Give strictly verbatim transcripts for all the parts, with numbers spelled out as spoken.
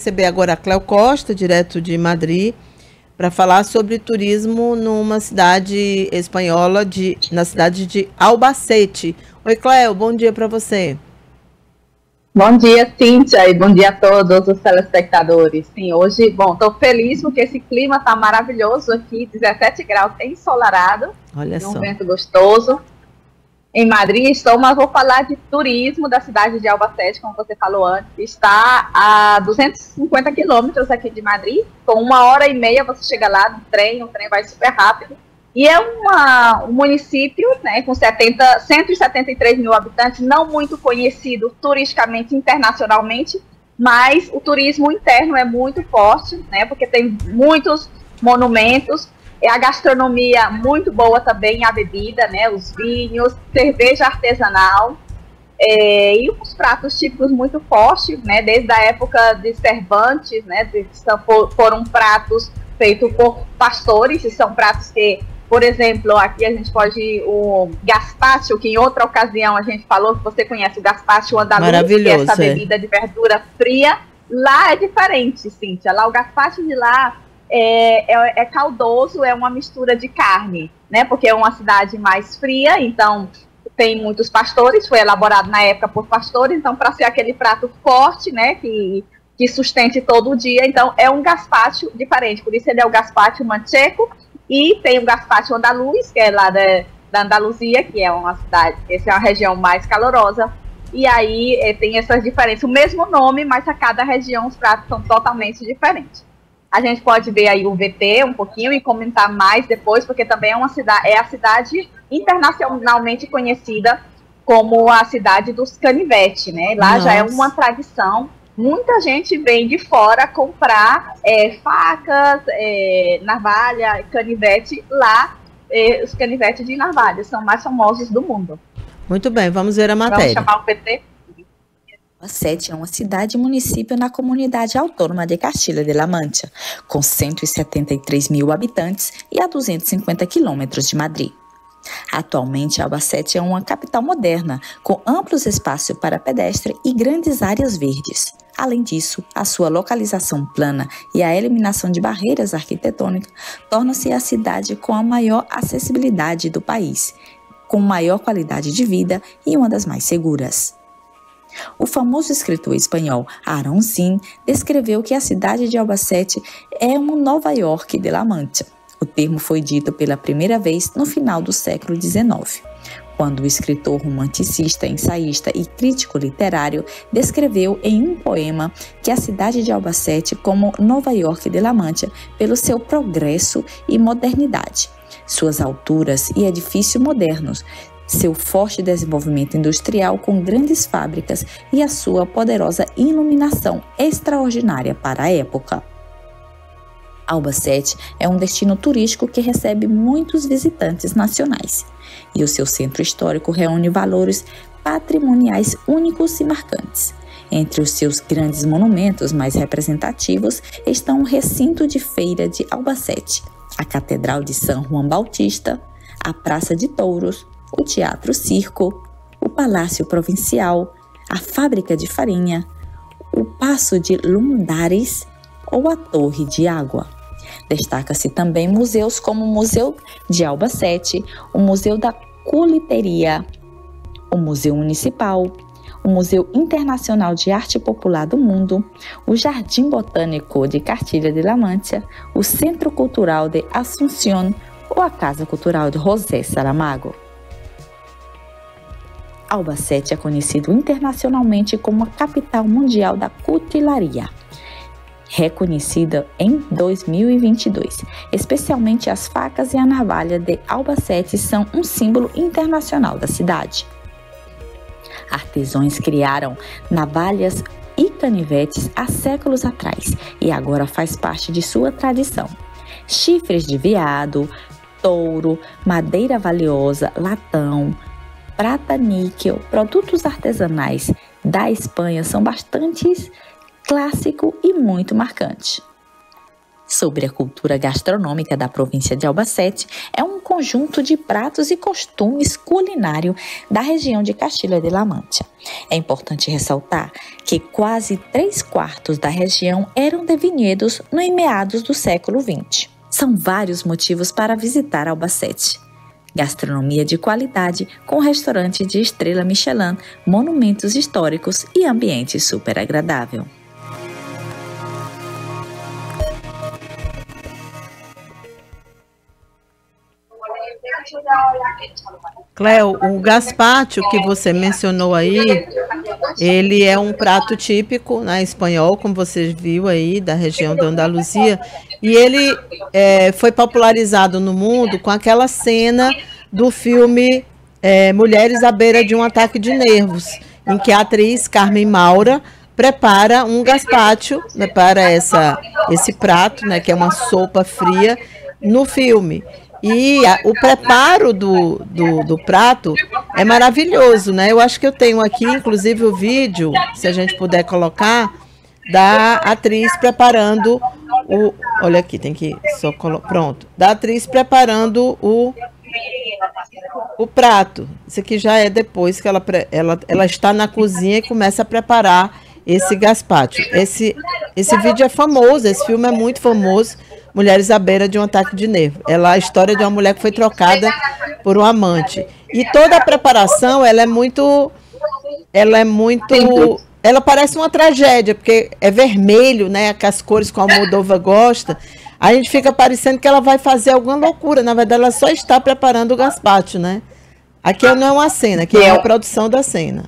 receber agora a Cléo Costa, direto de Madrid, para falar sobre turismo numa cidade espanhola, de, na cidade de Albacete. Oi, Cléo, bom dia para você. Bom dia, Cíntia, e bom dia a todos os telespectadores. Sim, hoje, bom, estou feliz porque esse clima está maravilhoso aqui, dezessete graus, ensolarado. Olha só. Um vento gostoso. Em Madrid estou, mas vou falar de turismo da cidade de Albacete, como você falou antes. Está a duzentos e cinquenta quilômetros aqui de Madrid, com uma hora e meia você chega lá no trem, o trem vai super rápido. E é uma, um município, né, com setenta, cento e setenta e três mil habitantes, não muito conhecido turisticamente, internacionalmente, mas o turismo interno é muito forte, né, porque tem muitos monumentos, é a gastronomia muito boa também, a bebida, né, os vinhos, cerveja artesanal, é, e os pratos típicos muito fortes, né, desde a época de Cervantes, né, de, foram pratos feitos por pastores, e são pratos que, por exemplo, aqui a gente pode, o gazpacho, que em outra ocasião a gente falou, que você conhece o gazpacho andaluz, que é essa bebida é. de verdura fria, lá é diferente, Cíntia. Lá o gazpacho de lá é, é, é caldoso, é uma mistura de carne, né? Porque é uma cidade mais fria, então tem muitos pastores, foi elaborado na época por pastores, então para ser aquele prato forte, né, que, que sustente todo o dia, então é um gazpacho diferente, por isso ele é o gazpacho manchego. E tem o gazpacho andaluz, que é lá da, da Andaluzia, que é uma cidade, essa é uma região mais calorosa. E aí é, tem essas diferenças, o mesmo nome, mas a cada região os pratos são totalmente diferentes. A gente pode ver aí o V T um pouquinho e comentar mais depois, porque também é uma cidade, é a cidade internacionalmente conhecida como a cidade dos canivetes, né? Lá Nossa. já é uma tradição. Muita gente vem de fora comprar é, facas, é, navalha, canivete. Lá, é, os canivetes de navalha são mais famosos do mundo. Muito bem, vamos ver a matéria. Vamos chamar o P T? Albacete é uma cidade e município na comunidade autônoma de Castilla de La Mancha, com cento e setenta e três mil habitantes e a duzentos e cinquenta quilômetros de Madrid. Atualmente, Albacete é uma capital moderna, com amplos espaços para pedestre e grandes áreas verdes. Além disso, a sua localização plana e a eliminação de barreiras arquitetônicas torna-se a cidade com a maior acessibilidade do país, com maior qualidade de vida e uma das mais seguras. O famoso escritor espanhol Aaron Zin descreveu que a cidade de Albacete é uma Nova York de La Mancha. O termo foi dito pela primeira vez no final do século dezenove, quando o escritor romanticista, ensaísta e crítico literário descreveu em um poema que a cidade de Albacete como Nova York de La Mancha pelo seu progresso e modernidade, suas alturas e edifícios modernos, seu forte desenvolvimento industrial com grandes fábricas e a sua poderosa iluminação extraordinária para a época. Albacete é um destino turístico que recebe muitos visitantes nacionais e o seu centro histórico reúne valores patrimoniais únicos e marcantes. Entre os seus grandes monumentos mais representativos estão o recinto de feira de Albacete, a Catedral de São João Bautista, a Praça de Touros, o Teatro Circo, o Palácio Provincial, a Fábrica de Farinha, o Paço de Lundares ou a Torre de Água. Destaca-se também museus como o Museu de Albacete, o Museu da Culiteria, o Museu Municipal, o Museu Internacional de Arte Popular do Mundo, o Jardim Botânico de Castilla de La Mancha, o Centro Cultural de Asunción ou a Casa Cultural de José Saramago. Albacete é conhecido internacionalmente como a capital mundial da cutelaria, reconhecida em dois mil e vinte e dois. Especialmente as facas e a navalha de Albacete são um símbolo internacional da cidade. Artesãos criaram navalhas e canivetes há séculos atrás e agora faz parte de sua tradição. Chifres de veado, touro, madeira valiosa, latão, prata, níquel, produtos artesanais da Espanha são bastante clássico e muito marcante. sobre a cultura gastronômica da província de Albacete é um conjunto de pratos e costumes culinários da região de Castilla-La Mancha. É importante ressaltar que quase três quartos da região eram de vinhedos no meados do século vinte. São vários motivos para visitar Albacete. Gastronomia de qualidade com restaurante de estrela Michelin, monumentos históricos e ambiente super agradável. Cléo, o gazpacho que você mencionou aí, ele é um prato típico, né, espanhol, como você viu aí, da região da Andaluzia, e ele é, foi popularizado no mundo com aquela cena do filme é, Mulheres à Beira de um Ataque de Nervos, em que a atriz Carmen Maura prepara um gazpacho, prepara essa, esse prato, né, que é uma sopa fria, no filme. E a, o preparo do, do, do prato é maravilhoso, né? Eu acho que eu tenho aqui, inclusive, o vídeo, se a gente puder colocar, da atriz preparando o... Olha aqui, tem que só colocar... Pronto. Da atriz preparando o, o prato. Isso aqui já é depois que ela, ela, ela está na cozinha e começa a preparar esse gazpacho. Esse, esse vídeo é famoso, esse filme é muito famoso. Mulheres à Beira de um Ataque de Nervo. Ela é a história de uma mulher que foi trocada por um amante. E toda a preparação, ela é muito... Ela é muito... Ela parece uma tragédia, porque é vermelho, né? As cores que a Almodóvar gosta. A gente fica parecendo que ela vai fazer alguma loucura. Na verdade, ela só está preparando o gazpacho, né? Aqui não é uma cena, aqui é uma produção da cena.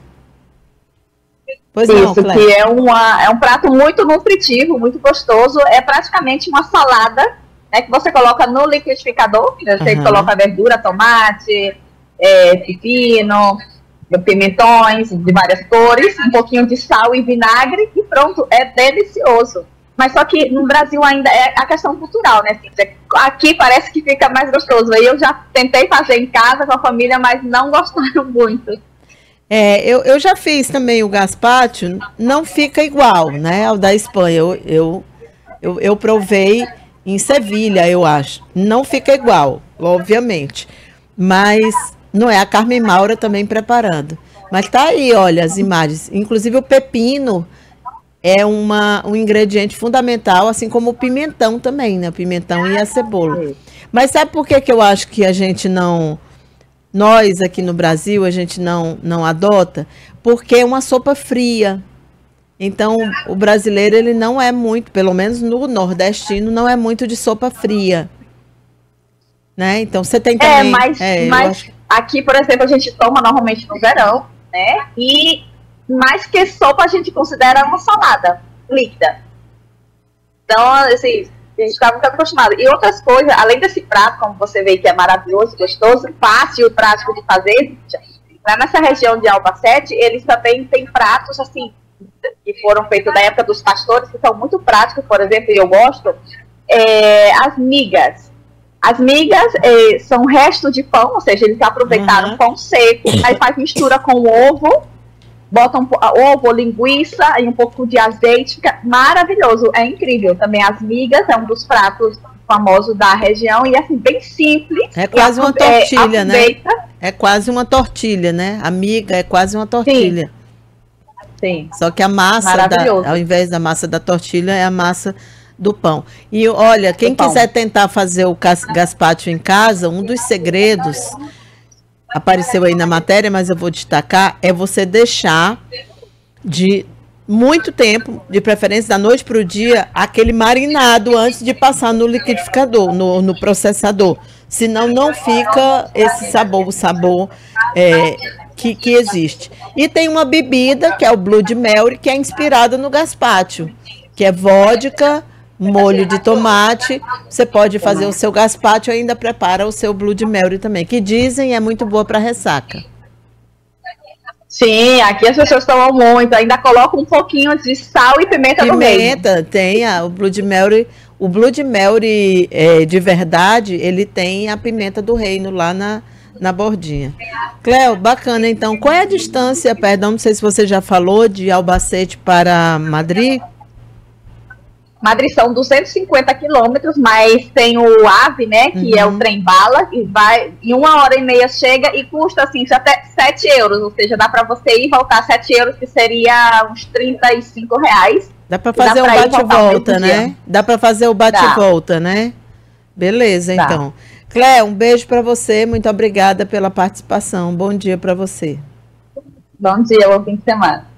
Pois não, Isso, Cléo. que é, uma, é um prato muito nutritivo, muito gostoso. É praticamente uma salada, né, que você coloca no liquidificador. Você uhum. coloca verdura, tomate, é, pepino, pimentões de várias cores, um pouquinho de sal e vinagre e pronto, é delicioso. Mas só que no Brasil ainda é a questão cultural, né? Aqui parece que fica mais gostoso. Aí eu já tentei fazer em casa com a família, mas não gostaram muito. É, eu, eu já fiz também o gazpacho, não fica igual, né, ao da Espanha. Eu, eu, eu, eu provei em Sevilha, eu acho. Não fica igual, obviamente. Mas não é a Carmen Maura também preparando. Mas tá aí, olha, as imagens. Inclusive o pepino é uma, um ingrediente fundamental, assim como o pimentão também, né? O pimentão e a cebola. Mas sabe por que que eu acho que a gente não... Nós aqui no Brasil, a gente não, não adota, porque é uma sopa fria. Então, o brasileiro, ele não é muito, pelo menos no nordestino, não é muito de sopa fria. Né? Então, você tem também... É, mas, é, mas acho... aqui, por exemplo, a gente toma normalmente no verão, né? E mais que sopa, a gente considera uma salada líquida. Então, assim... A gente está muito acostumado. E outras coisas, além desse prato, como você vê que é maravilhoso, gostoso, fácil e prático de fazer, lá nessa região de Albacete, eles também têm pratos, assim, que foram feitos da época dos pastores, que são muito práticos, por exemplo, e eu gosto, é, as migas. As migas é, são restos de pão, ou seja, eles aproveitaram uhum. pão seco, aí faz mistura com ovo, botam um, ovo, linguiça e um pouco de azeite, fica maravilhoso, é incrível. Também as migas é um dos pratos famosos da região e assim, bem simples. É quase uma tortilha, é, né? É quase uma tortilha, né? A miga é quase uma tortilha. Sim. Sim. Só que a massa, da, ao invés da massa da tortilha, é a massa do pão. E olha, quem quiser tentar fazer o gazpacho em casa, um dos segredos... apareceu aí na matéria, mas eu vou destacar, é você deixar de muito tempo, de preferência da noite para o dia, aquele marinado antes de passar no liquidificador, no, no processador. Senão não fica esse sabor, o sabor é, que, que existe. E tem uma bebida, que é o Blood Mary, que é inspirada no gazpacho, que é vodka, molho de tomate. Você pode fazer o seu gazpacho e ainda prepara o seu Blood Mary também, que dizem é muito boa para ressaca. Sim, aqui as pessoas tomam muito, ainda colocam um pouquinho de sal e pimenta, pimenta no meio. Pimenta, tem a, o Blood Mary, o Blood Mary é, de verdade, ele tem a pimenta do reino lá na, na bordinha. Cléo, bacana, então, qual é a distância, perdão, não sei se você já falou, de Albacete para Madrid? Madrid são duzentos e cinquenta quilômetros, mas tem o AVE, né, que uhum. é o trem-bala, e vai em uma hora e meia chega e custa, assim, até sete euros, ou seja, dá para você ir e voltar sete euros, que seria uns trinta e cinco reais. Dá para fazer o bate-volta, né? Dá para fazer o bate-volta, né? Beleza, dá. Então. Cléia, um beijo para você, muito obrigada pela participação. Bom dia para você. Bom dia, bom fim de semana.